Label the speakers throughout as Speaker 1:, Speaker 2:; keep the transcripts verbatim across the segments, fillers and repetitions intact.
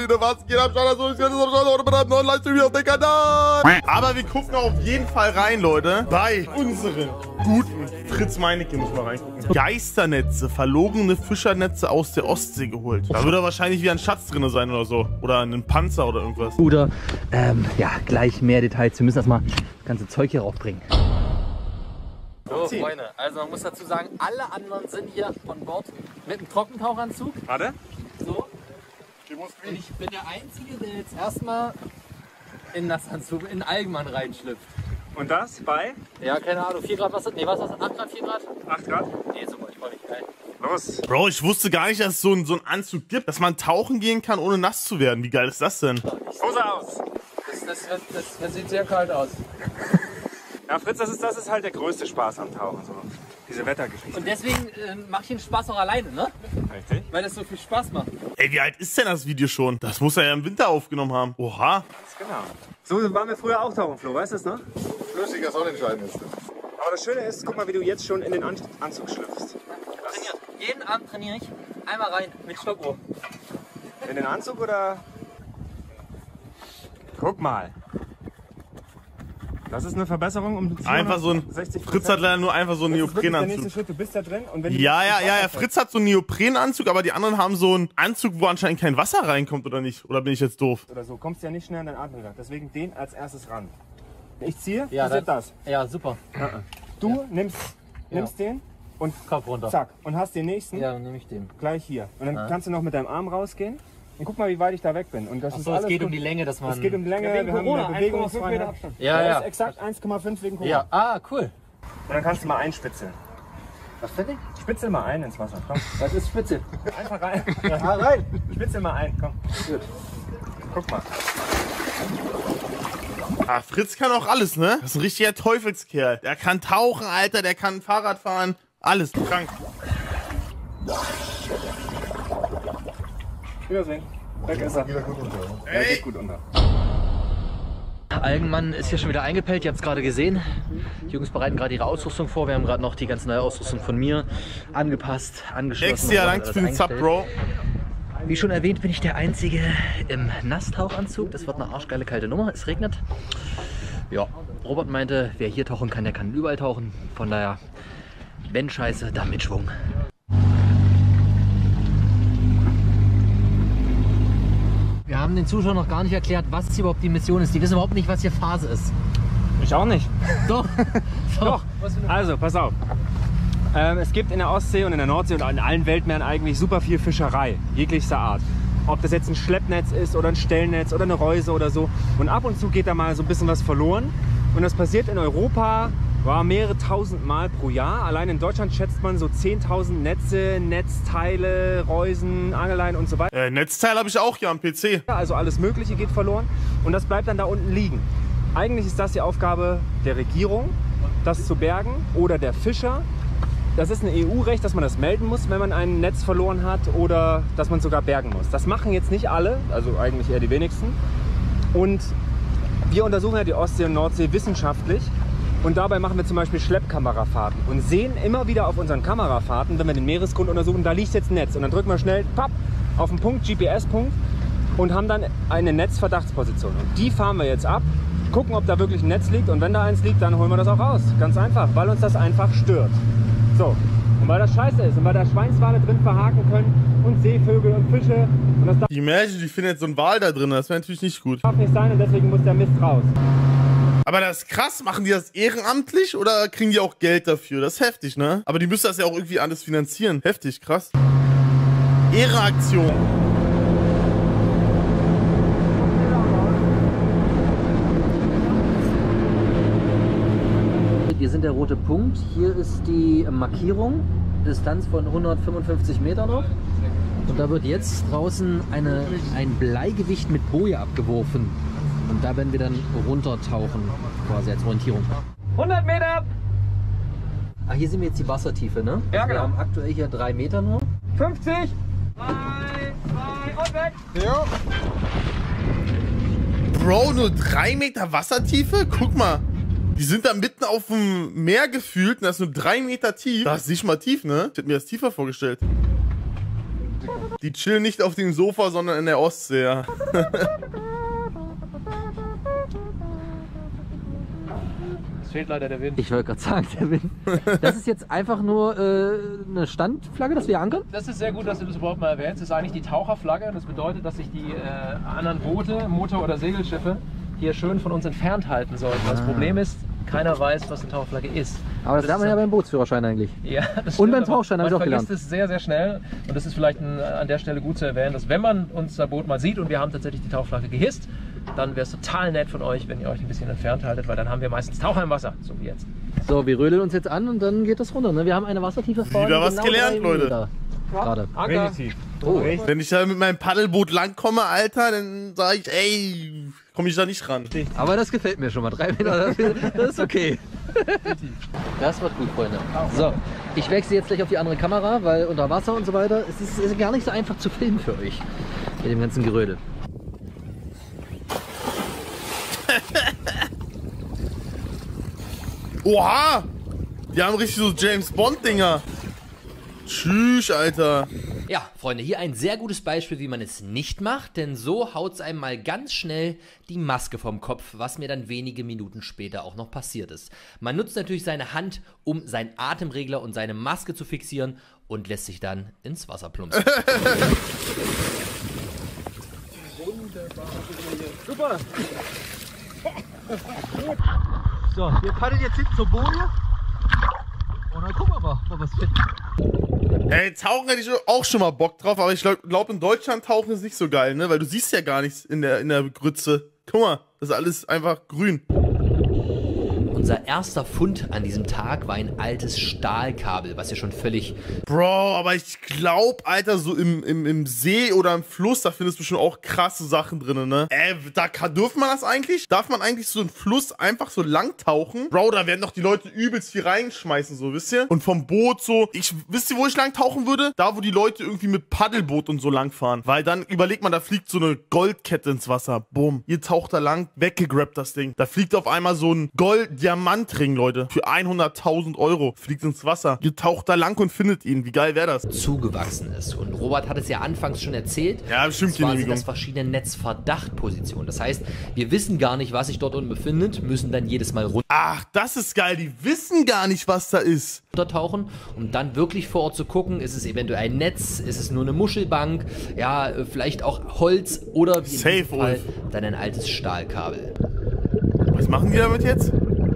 Speaker 1: Freunde, was geht ab? Schaut neuen Livestream auf den Kanal. Aber wir gucken auf jeden Fall rein, Leute, bei unseren guten Fritz Meinecke, muss man reingucken. Geisternetze, verlorene Fischernetze aus der Ostsee geholt. Da würde wahrscheinlich wie ein Schatz drin sein oder so. Oder ein Panzer oder irgendwas.
Speaker 2: Oder, ähm, ja, gleich mehr Details. Wir müssen erstmal das ganze Zeug hier raufbringen. So, Freunde, also man muss dazu sagen, alle anderen sind hier von Bord mit einem Trockentauchanzug.
Speaker 3: Warte.
Speaker 2: So. Und ich bin der Einzige, der jetzt erstmal in Nassanzug, in Algenmann reinschlüpft.
Speaker 3: Und das bei?
Speaker 2: Ja, keine Ahnung, vier Grad, was ist das? Nee, was ist das? acht Grad, vier Grad?
Speaker 3: acht Grad?
Speaker 2: Nee, super, ich freue mich, geil.
Speaker 3: Los.
Speaker 1: Bro, ich wusste gar nicht, dass es so einen so einen Anzug gibt, dass man tauchen gehen kann, ohne nass zu werden. Wie geil ist das denn?
Speaker 3: Hose aus.
Speaker 2: Das, das, das, das, das sieht sehr kalt aus.
Speaker 3: Ja, Fritz, das ist, das ist halt der größte Spaß am Tauchen, so diese Wettergeschichte.
Speaker 2: Und deswegen äh, mache ich den Spaß auch alleine, ne?
Speaker 3: Richtig.
Speaker 2: Weil das so viel Spaß macht.
Speaker 1: Ey, wie alt ist denn das Video schon? Das muss er ja im Winter aufgenommen haben. Oha.
Speaker 3: Genau. So waren wir früher auch tauchen, Flo, weißt du das noch?
Speaker 4: Flüssiger Sonnenschein ist.
Speaker 3: Aber das Schöne ist, guck mal, wie du jetzt schon in den An Anzug schlüpfst.
Speaker 2: Trainiert. Jeden Abend trainiere ich einmal rein mit Stoppuhr.
Speaker 3: In den Anzug oder? Guck mal. Das ist eine Verbesserung um
Speaker 1: Einfach so ein, Fritz hat leider nur einfach so einen
Speaker 3: Das ist wirklich der nächste
Speaker 1: Neoprenanzug.
Speaker 3: Schritt, du bist da drin und wenn du
Speaker 1: Ja, ja,
Speaker 3: ins
Speaker 1: ja,
Speaker 3: Wasser
Speaker 1: ja,
Speaker 3: fällst-
Speaker 1: Fritz hat so einen Neoprenanzug, aber die anderen haben so einen Anzug, wo anscheinend kein Wasser reinkommt, oder nicht? Oder bin ich jetzt doof?
Speaker 3: oder so, kommst ja nicht schnell an deinen Atem. Deswegen den als erstes ran. Ich ziehe,
Speaker 2: Ja,
Speaker 3: passiert das.
Speaker 2: Ja, super.
Speaker 3: Du nimmst, nimmst den und
Speaker 2: Kopf runter.
Speaker 3: zack und hast den nächsten
Speaker 2: Ja, dann nehme ich den.
Speaker 3: gleich hier. Und dann
Speaker 2: Ja.
Speaker 3: kannst du noch mit deinem Arm rausgehen und guck mal, wie weit ich da weg bin. Und das ist
Speaker 2: Achso, es
Speaker 3: alles
Speaker 2: geht
Speaker 3: gut.
Speaker 2: um die Länge, dass man...
Speaker 3: Es geht um die Länge,
Speaker 4: wegen
Speaker 3: wir haben
Speaker 4: Corona,
Speaker 3: eine
Speaker 4: eins Komma fünf Meter
Speaker 3: Bewegungsfreiheit.
Speaker 4: Abstand.
Speaker 2: Ja,
Speaker 3: Ja,
Speaker 2: ja.
Speaker 3: ist exakt eins Komma fünf wegen Corona.
Speaker 2: Ja, ah, cool.
Speaker 3: Und dann kannst du mal einspitzeln.
Speaker 2: Was finde ich?
Speaker 3: Spitzel mal ein ins Wasser, komm.
Speaker 2: Das ist Spitze.
Speaker 3: Einfach rein.
Speaker 2: Ja, rein.
Speaker 3: Spitzel mal ein, komm. Gut. Guck mal.
Speaker 1: Ah, Fritz kann auch alles, ne? Das ist ein richtiger Teufelskerl. Der kann tauchen, Alter, der kann Fahrrad fahren. Alles, krank.
Speaker 3: Wiedersehen. Weg ist er.
Speaker 4: Wieder gut unter.
Speaker 3: Er geht gut unter.
Speaker 2: Algenmann ist hier schon wieder eingepellt, ihr habt es gerade gesehen. Die Jungs bereiten gerade ihre Ausrüstung vor. Wir haben gerade noch die ganze neue Ausrüstung von mir angepasst, angeschlossen.
Speaker 1: Extra
Speaker 2: und
Speaker 1: Dank
Speaker 2: alles
Speaker 1: für den Sub,
Speaker 2: eingestellt.
Speaker 1: Bro.
Speaker 2: Wie schon erwähnt, bin ich der Einzige im Nasstauchanzug. Das wird eine arschgeile kalte Nummer. Es regnet. Ja, Robert meinte, wer hier tauchen kann, der kann überall tauchen. Von daher, wenn Scheiße, dann mit Schwung. Wir haben den Zuschauern noch gar nicht erklärt, was hier überhaupt die Mission ist. Die wissen überhaupt nicht, was hier Phase ist.
Speaker 3: Ich auch nicht.
Speaker 2: Doch.
Speaker 3: Doch. Also, pass auf. Ähm, es gibt in der Ostsee und in der Nordsee und in allen Weltmeeren eigentlich super viel Fischerei, jeglicher Art. Ob das jetzt ein Schleppnetz ist oder ein Stellnetz oder eine Reuse oder so. Und ab und zu geht da mal so ein bisschen was verloren. Und das passiert in Europa ja, mehrere tausend Mal pro Jahr. Allein in Deutschland schätzt man so zehntausend Netze, Netzteile, Reusen, Angeleien und so weiter.
Speaker 1: Äh, Netzteil habe ich auch hier am P C.
Speaker 3: Also alles Mögliche geht verloren und das bleibt dann da unten liegen. Eigentlich ist das die Aufgabe der Regierung, das zu bergen oder der Fischer. Das ist ein E U-Recht, dass man das melden muss, wenn man ein Netz verloren hat oder dass man es sogar bergen muss. Das machen jetzt nicht alle, also eigentlich eher die wenigsten. Und wir untersuchen ja die Ostsee und Nordsee wissenschaftlich und dabei machen wir zum Beispiel Schleppkamerafahrten und sehen immer wieder auf unseren Kamerafahrten, wenn wir den Meeresgrund untersuchen, da liegt jetzt ein Netz und dann drücken wir schnell papp, auf den Punkt, G P S-Punkt und haben dann eine Netzverdachtsposition. Und die fahren wir jetzt ab, gucken, ob da wirklich ein Netz liegt und wenn da eins liegt, dann holen wir das auch raus. Ganz einfach, weil uns das einfach stört. So, und weil das scheiße ist und weil da Schweinswale drin verhaken können und Seevögel und Fische und das darf
Speaker 1: Die Imagine, die findet so einen Wal da drin. Das wäre natürlich nicht gut.
Speaker 3: nicht sein und deswegen muss der Mist raus.
Speaker 1: Aber das ist krass. Machen die das ehrenamtlich oder kriegen die auch Geld dafür? Das ist heftig, ne? Aber die müssen das ja auch irgendwie alles finanzieren. Heftig, krass. Ehrenaktion.
Speaker 2: Wir sind der rote Punkt. Hier ist die Markierung. Distanz von hundertfünfundfünfzig Meter noch. Und da wird jetzt draußen eine, ein Bleigewicht mit Boje abgeworfen. Und da werden wir dann runtertauchen, quasi als Orientierung.
Speaker 3: hundert Meter!
Speaker 2: Ah, hier sehen wir jetzt die Wassertiefe, ne?
Speaker 3: Ja,
Speaker 2: also wir
Speaker 3: genau.
Speaker 2: haben aktuell hier drei Meter nur.
Speaker 3: fünfzig! drei, zwei und weg!
Speaker 4: Ja.
Speaker 1: Bro, nur drei Meter Wassertiefe? Guck mal. Die sind da mitten auf dem Meer gefühlt und das ist nur drei Meter tief. Das ist nicht mal tief, ne? Ich hätte mir das tiefer vorgestellt. Die chillen nicht auf dem Sofa, sondern in der Ostsee, ja.
Speaker 3: Es fehlt leider der Wind.
Speaker 2: Ich wollte gerade sagen, der Wind. Das ist jetzt einfach nur äh, eine Standflagge, dass wir ankern?
Speaker 3: Das ist sehr gut, dass du das überhaupt mal erwähnst. Das ist eigentlich die Taucherflagge. Das bedeutet, dass sich die äh, anderen Boote, Motor- oder Segelschiffe hier schön von uns entfernt halten sollten. Das Problem ist, keiner weiß, was eine Taucherflagge ist.
Speaker 2: Aber das lernt man ja beim Bootsführerschein eigentlich.
Speaker 3: Ja, das
Speaker 2: Und
Speaker 3: stimmt,
Speaker 2: beim Tauchschein habe ich auch
Speaker 3: man
Speaker 2: gelernt.
Speaker 3: vergisst es sehr, sehr schnell. Und das ist vielleicht ein, an der Stelle gut zu erwähnen, dass wenn man unser Boot mal sieht und wir haben tatsächlich die Tauchflagge gehisst, dann wäre es total nett von euch, wenn ihr euch ein bisschen entfernt haltet, weil dann haben wir meistens Taucher im Wasser, so wie jetzt.
Speaker 2: So, wir rödeln uns jetzt an und dann geht das runter. Ne? Wir haben eine Wassertiefe von
Speaker 1: Wieder was
Speaker 2: genau
Speaker 1: gelernt,
Speaker 2: drei
Speaker 1: Leute.
Speaker 2: Meter. Gerade.
Speaker 3: Anker.
Speaker 2: Oh.
Speaker 1: Wenn ich da mit meinem Paddelboot langkomme, Alter, dann sage ich, ey, komme ich da nicht ran.
Speaker 2: Aber das gefällt mir schon mal. Drei Meter, das ist okay. Das wird gut, Freunde. So, ich wechsle jetzt gleich auf die andere Kamera, weil unter Wasser und so weiter, es ist, es ist gar nicht so einfach zu filmen für euch. Mit dem ganzen Gerödel.
Speaker 1: Oha! Die haben richtig so James Bond-Dinger. Tschüss, Alter.
Speaker 5: Ja, Freunde, hier ein sehr gutes Beispiel, wie man es nicht macht, denn so haut es einem mal ganz schnell die Maske vom Kopf, was mir dann wenige Minuten später auch noch passiert ist. Man nutzt natürlich seine Hand, um seinen Atemregler und seine Maske zu fixieren und lässt sich dann ins Wasser plumpsen.
Speaker 3: Super!
Speaker 2: So, wir paddeln jetzt hin zur Boje. Und dann gucken wir mal, ob wir es finden.
Speaker 1: Ey, tauchen hätte ich auch schon mal Bock drauf, aber ich glaube, glaub, in Deutschland tauchen ist nicht so geil, ne? Weil du siehst ja gar nichts in der, in der Grütze. Guck mal, das ist alles einfach grün.
Speaker 5: Unser erster Fund an diesem Tag war ein altes Stahlkabel, was ja schon völlig...
Speaker 1: Bro, aber ich glaube, Alter, so im, im, im See oder im Fluss, da findest du schon auch krasse Sachen drin, ne? Äh, da kann, dürfen man das eigentlich? Darf man eigentlich so einen Fluss einfach so lang tauchen? Bro, da werden doch die Leute übelst viel reinschmeißen, so, wisst ihr? Und vom Boot so, ich, wisst ihr, wo ich lang tauchen würde? Da, wo die Leute irgendwie mit Paddelboot und so lang fahren. Weil dann, überlegt man, da fliegt so eine Goldkette ins Wasser. Bumm. Ihr taucht da lang, weggegrabt das Ding. Da fliegt auf einmal so ein Gold-Diamantring, Leute. Für hunderttausend Euro fliegt ins Wasser. Ihr taucht da lang und findet ihn. Wie geil wäre das?
Speaker 5: zugewachsen ist. Und Robert hat es ja anfangs schon erzählt.
Speaker 1: Ja, bestimmt
Speaker 5: zwar sind
Speaker 1: Genehmigung.
Speaker 5: das verschiedene Netzverdachtpositionen. Das heißt, wir wissen gar nicht, was sich dort unten befindet, müssen dann jedes Mal
Speaker 1: Ach, das ist geil. Die wissen gar nicht, was da ist.
Speaker 5: runtertauchen, um dann wirklich vor Ort zu gucken, ist es eventuell ein Netz, ist es nur eine Muschelbank, ja, äh, vielleicht auch Holz oder wie in
Speaker 1: Safe,
Speaker 5: diesem Fall
Speaker 1: Ulf.
Speaker 5: dann ein altes Stahlkabel.
Speaker 1: Was machen die damit jetzt?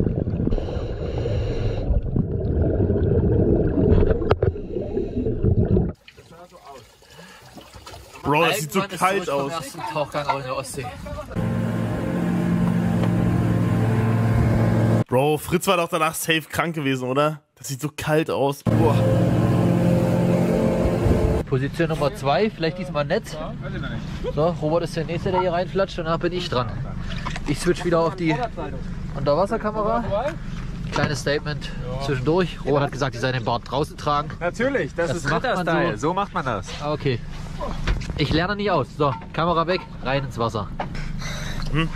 Speaker 1: Bro, das sieht so kalt aus.
Speaker 2: Tauchgang auch in der Ostsee.
Speaker 1: Bro, Fritz war doch danach safe krank gewesen, oder? Das sieht so kalt aus. Boah.
Speaker 2: Position Nummer zwei, vielleicht diesmal Netz. So, Robert ist der Nächste, der hier reinflatscht, danach bin ich dran. Ich switch wieder auf die Unterwasserkamera. Kleines Statement zwischendurch. Robert hat gesagt, ich soll den Bart draußen tragen.
Speaker 3: Natürlich, das,
Speaker 2: Das
Speaker 3: ist
Speaker 2: macht man
Speaker 3: Ritterstyle.
Speaker 2: so.
Speaker 3: So macht man das.
Speaker 2: Ah, okay. Ich lerne nicht aus. So, Kamera weg, rein ins Wasser.
Speaker 1: Hm.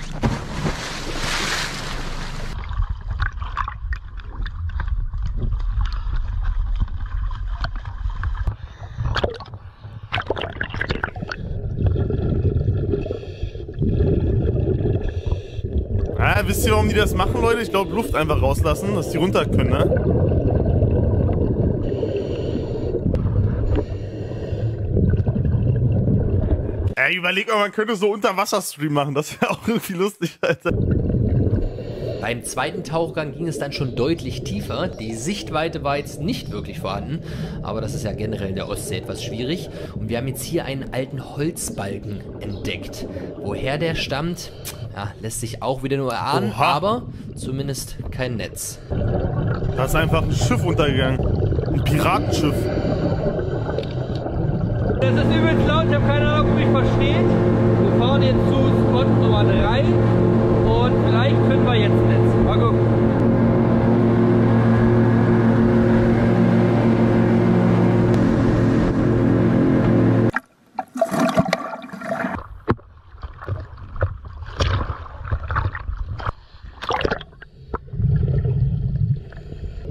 Speaker 1: Ah, wisst ihr, warum die das machen, Leute? Ich glaube, Luft einfach rauslassen, dass die runter können, ne? Ey, überleg mal, man könnte so Unterwasser-Stream machen. Das wäre auch irgendwie lustig, Alter.
Speaker 5: Beim zweiten Tauchgang ging es dann schon deutlich tiefer. Die Sichtweite war jetzt nicht wirklich vorhanden, aber das ist ja generell in der Ostsee etwas schwierig. Und wir haben jetzt hier einen alten Holzbalken entdeckt. Woher der stammt, ja, lässt sich auch wieder nur erahnen,
Speaker 1: Oha.
Speaker 5: aber zumindest kein Netz.
Speaker 1: Da ist einfach ein Schiff untergegangen. Ein Piratenschiff.
Speaker 6: Das ist übelst laut, ich habe keine Ahnung, ob ihr mich versteht. Wir fahren jetzt zu Spot Nummer drei und vielleicht finden wir jetzt ein Netz. Mal gucken.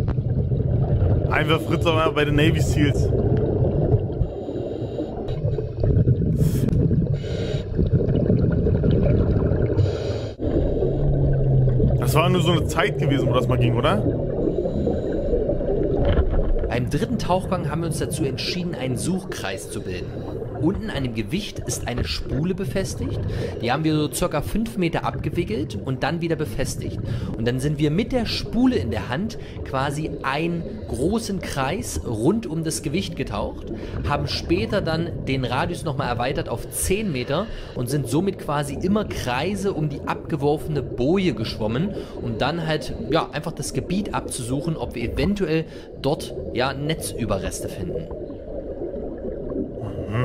Speaker 1: Einfach Fritz aber bei den Navy Seals. Das war nur so eine Zeit gewesen, wo das mal ging, oder?
Speaker 5: Beim dritten Tauchgang haben wir uns dazu entschieden, einen Suchkreis zu bilden. Unten an dem Gewicht ist eine Spule befestigt. Die haben wir so circa fünf Meter abgewickelt und dann wieder befestigt. Und dann sind wir mit der Spule in der Hand quasi einen großen Kreis rund um das Gewicht getaucht, haben später dann den Radius nochmal erweitert auf zehn Meter und sind somit quasi immer Kreise um die abgeworfene Boje geschwommen, um dann halt ja einfach das Gebiet abzusuchen, ob wir eventuell dort ja Netzüberreste finden.
Speaker 1: Mhm.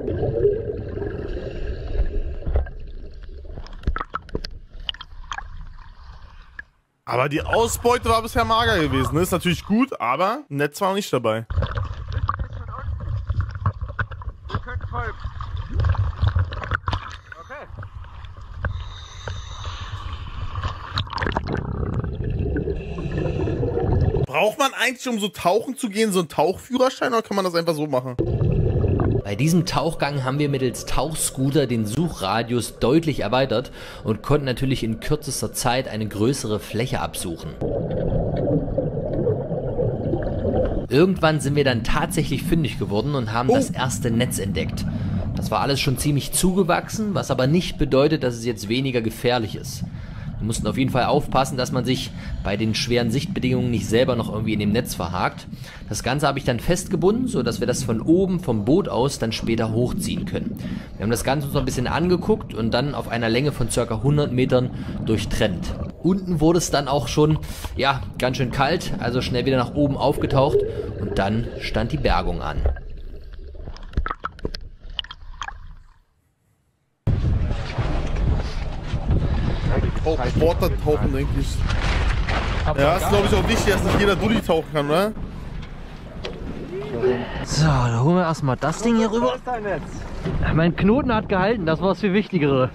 Speaker 1: Aber die Ausbeute war bisher mager gewesen. Ist natürlich gut, aber Netz war noch nicht dabei.
Speaker 3: Wir könnten folgen. Okay.
Speaker 1: Braucht man eigentlich, um so tauchen zu gehen, so einen Tauchführerschein oder kann man das einfach so machen?
Speaker 5: Bei diesem Tauchgang haben wir mittels Tauchscooter den Suchradius deutlich erweitert und konnten natürlich in kürzester Zeit eine größere Fläche absuchen. Irgendwann sind wir dann tatsächlich fündig geworden und haben oh. das erste Netz entdeckt. Das war alles schon ziemlich zugewachsen, was aber nicht bedeutet, dass es jetzt weniger gefährlich ist. Wir mussten auf jeden Fall aufpassen, dass man sich bei den schweren Sichtbedingungen nicht selber noch irgendwie in dem Netz verhakt. Das Ganze habe ich dann festgebunden, sodass wir das von oben vom Boot aus dann später hochziehen können. Wir haben das Ganze uns noch ein bisschen angeguckt und dann auf einer Länge von ca. hundert Metern durchtrennt. Unten wurde es dann auch schon, ja, ganz schön kalt, also schnell wieder nach oben aufgetaucht und dann stand die Bergung an.
Speaker 1: Auch Watertauchen, denke ich. Ja, ist glaube ich auch wichtig, dass nicht jeder Dulli tauchen kann, oder?
Speaker 2: So, dann holen wir erstmal das Ding hier rüber. Mein Knoten hat gehalten, das war das viel Wichtigere.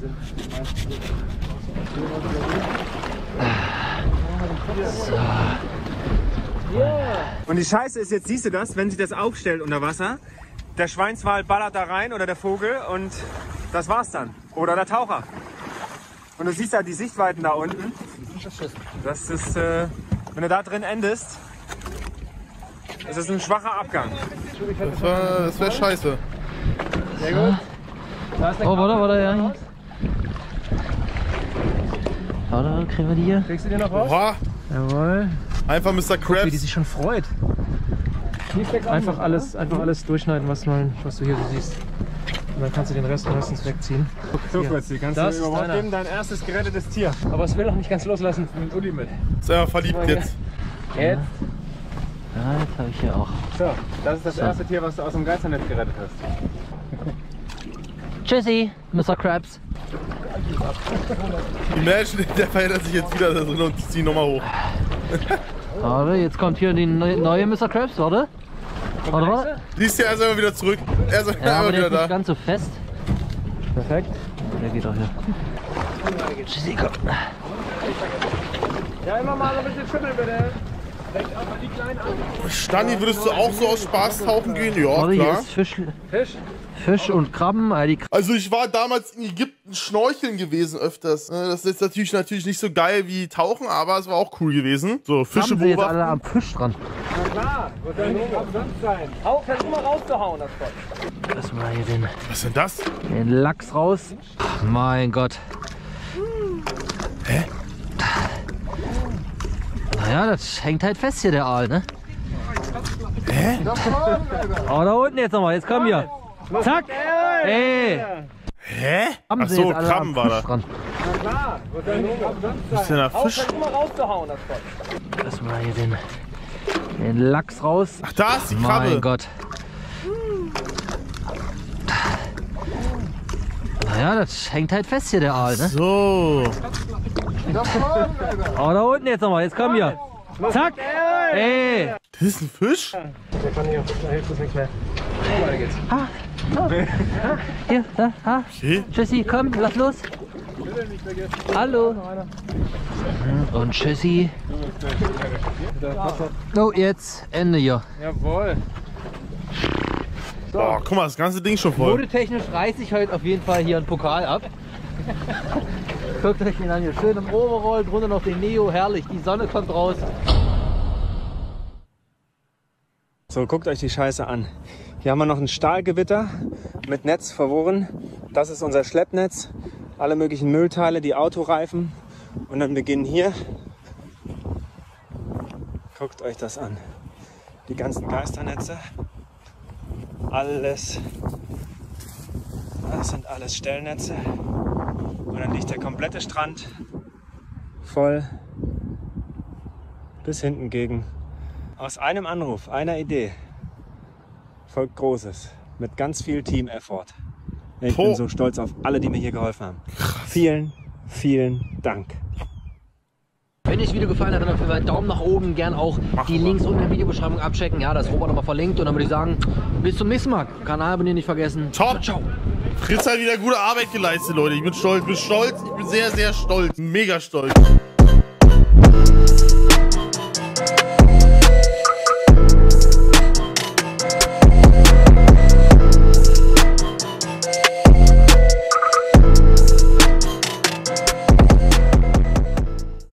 Speaker 3: So. Und die Scheiße ist, jetzt siehst du das, wenn sich das aufstellt unter Wasser, der Schweinswal ballert da rein oder der Vogel und das war's dann. Oder der Taucher. Und du siehst ja die Sichtweiten da unten. Das ist, äh, wenn du da drin endest, das ist ein schwacher Abgang.
Speaker 1: Das, war, das wäre scheiße.
Speaker 3: Sehr gut.
Speaker 2: Oh, warte, warte, ja. Warte, kriegen wir die hier?
Speaker 3: Kriegst du die noch raus?
Speaker 1: Oha.
Speaker 2: Jawohl.
Speaker 1: Einfach Mister Krabs.
Speaker 2: Wie die sich schon freut.
Speaker 3: Einfach alles, einfach alles durchschneiden, was, mal, was du hier so siehst. Und dann kannst du den Rest meistens wegziehen. So kurz, die kannst
Speaker 2: das
Speaker 3: du überhaupt geben, dein erstes gerettetes Tier. Aber es will auch nicht ganz loslassen mit Uli mit.
Speaker 1: Ist einfach verliebt jetzt.
Speaker 3: Jetzt?
Speaker 2: Ja, jetzt habe ich hier auch.
Speaker 3: So, das ist das so. erste Tier, was du aus dem Geisternetz gerettet hast.
Speaker 2: Tschüssi, Mister Krabs.
Speaker 1: Imagine, der verändert sich jetzt wieder da drin und zieht nochmal hoch.
Speaker 2: Warte, jetzt kommt hier die neue Mister Krabs, warte. Warte, warte.
Speaker 1: Siehst du, er ist immer wieder zurück. Er ist
Speaker 2: ja,
Speaker 1: immer
Speaker 2: aber
Speaker 1: wieder
Speaker 2: der
Speaker 1: da.
Speaker 2: ist nicht ganz so fest.
Speaker 3: Perfekt.
Speaker 2: Der geht auch hier. Tschüssi, komm.
Speaker 3: Ja, immer mal ein bisschen schütteln, bitte.
Speaker 1: Stani, würdest du auch so aus Spaß tauchen gehen? Ja,
Speaker 2: warte,
Speaker 1: klar.
Speaker 2: Hier ist Fisch.
Speaker 3: Fisch?
Speaker 2: Fisch und Krabben.
Speaker 1: Also ich war damals in Ägypten schnorcheln gewesen öfters. Das ist natürlich, natürlich nicht so geil wie tauchen, aber es war auch cool gewesen. So, Fische
Speaker 2: Krabben sind jetzt
Speaker 1: beobachten.
Speaker 2: alle am Fisch dran.
Speaker 3: Na klar, wird ja nicht umsonst sein. Hau, kannst du mal rauszuhauen, das Gott.
Speaker 2: Lass mal hier den,
Speaker 1: Was ist denn das?
Speaker 2: den Lachs raus. Ach, mein Gott.
Speaker 1: Hä?
Speaker 2: Naja, das hängt halt fest hier, der Aal, ne?
Speaker 1: Hä?
Speaker 2: Oh, da unten jetzt nochmal, jetzt komm hier. Zack! Ey!
Speaker 1: Hä?
Speaker 2: Krabben
Speaker 1: Ach
Speaker 2: sind
Speaker 1: so,
Speaker 2: jetzt alle
Speaker 1: Krabben
Speaker 2: am
Speaker 1: war
Speaker 2: Fisch
Speaker 1: da.
Speaker 2: dran.
Speaker 3: Na klar, wird ja nicht umsonst sein.
Speaker 1: Was ist denn da
Speaker 3: Hau,
Speaker 1: Fisch?
Speaker 3: kannst du mal rauszuhauen, das Gott.
Speaker 2: Lass mal hier den, den Lachs raus.
Speaker 1: Ach, da ist die Krabbe.
Speaker 2: Mein Gott. Naja, das hängt halt fest hier, der Aal, ne?
Speaker 1: So.
Speaker 2: Oh, da unten jetzt nochmal, jetzt komm hier. Zack! Ey!
Speaker 1: Das ist ein Fisch?
Speaker 3: Der kann nicht, da hilft uns nichts mehr. Oh, weiter geht's.
Speaker 2: Ah, ah, hier, da, ah.
Speaker 1: Okay.
Speaker 2: Tschüssi, komm, lass los. Hallo. Und tschüssi. So, jetzt Ende hier.
Speaker 3: Jawohl.
Speaker 1: Boah, guck mal, das ganze Ding schon voll.
Speaker 2: Modetechnisch reiße ich heute auf jeden Fall hier einen Pokal ab. Guckt euch den an hier. Schön im Overall, drunter noch den Neo. Herrlich, die Sonne kommt raus.
Speaker 3: So, guckt euch die Scheiße an. Hier haben wir noch ein Stahlgewitter mit Netz verworren. Das ist unser Schleppnetz. Alle möglichen Müllteile, die Autoreifen. Und dann beginnen hier. Guckt euch das an. Die ganzen Geisternetze. Alles. Das sind alles Stellnetze. Und dann liegt der komplette Strand voll bis hinten gegen. Aus einem Anruf, einer Idee folgt Großes. Mit ganz viel Team-Effort. Ich bin so stolz auf alle, die mir hier geholfen haben. Vielen, vielen Dank.
Speaker 2: Wenn euch das Video gefallen hat, dann auf jeden Fall Daumen nach oben. Gern auch die Links unten in der Videobeschreibung abchecken. Ja, da ist Robert nochmal verlinkt. Und dann würde ich sagen, bis zum nächsten Mal. Kanal abonnieren nicht vergessen.
Speaker 1: Top.
Speaker 2: Ciao.
Speaker 1: Fritz hat wieder gute Arbeit geleistet, Leute. Ich bin stolz, ich bin stolz. Ich bin sehr, sehr stolz. Mega stolz.